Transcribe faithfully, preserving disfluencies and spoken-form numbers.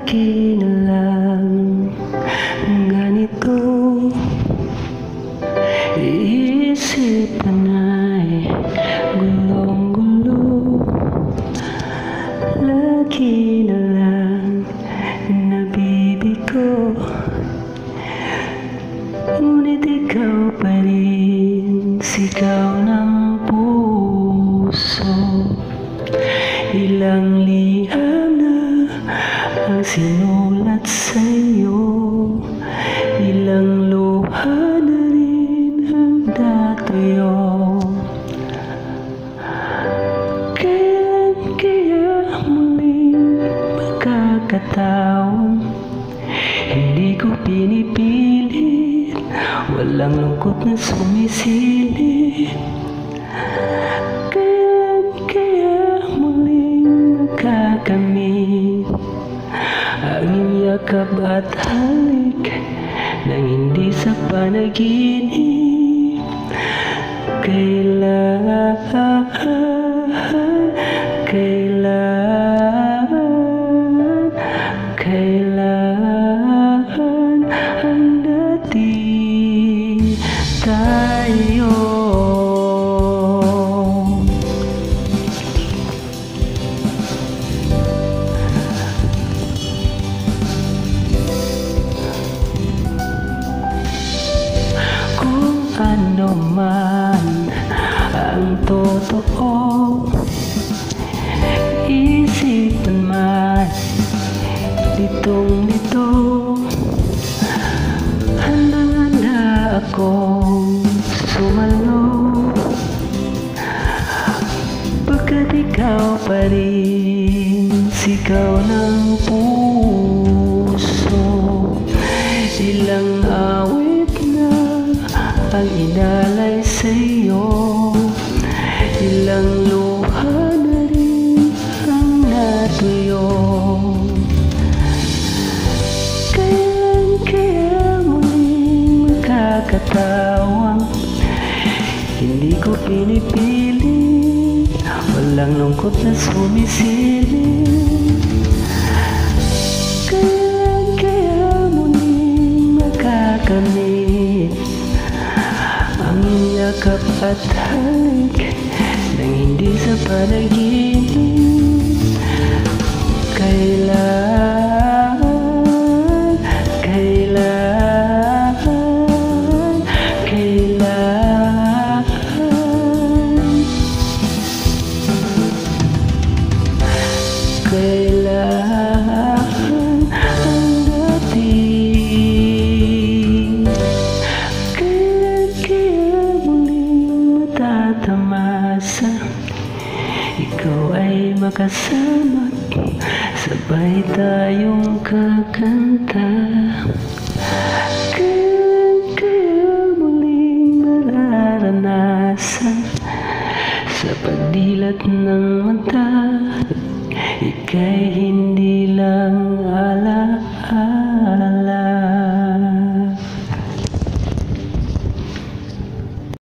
lagi na lang ganito. Iisipan ay gulong-gulo. Lagi na lang nabibigo, ngunit ikaw pa rin, sigaw ng puso. Ilang liham na ang sinulat sa'yo, ilang luha na rin ang natuyo. Kailan kaya muling magkakataon? Hindi ko pinipilit, walang lungkot na sumisilip. Kailan kaya muling magkakamit ang yakap at halik nang hindi sa panaginip? Kailan, kailan, kailan ang dati tayo? Kung ano man ang totoo, isipan man litong-lito, handang-handa akong sumalo, pagkat ikaw pa rin, sigaw ng puso. Ilang awit na ang inalay sa'yo, ilang luha na rin ang natuyo. Kailan kaya muling magkakataon? Hindi ko pinipili, walang lungkot na sumisilip. Kailan kaya muling magkakamit ang yakap at halik nang hindi sa panaginip? Kailan, kailan, kailan, kailan ang dating? Kailan kaya muling matatamasa? Ikaw ay makasama, sabay tayong kakanta. Kailan kaya muling mararanasan sa pagdilat ng mata, ika'y hindi lang alaala.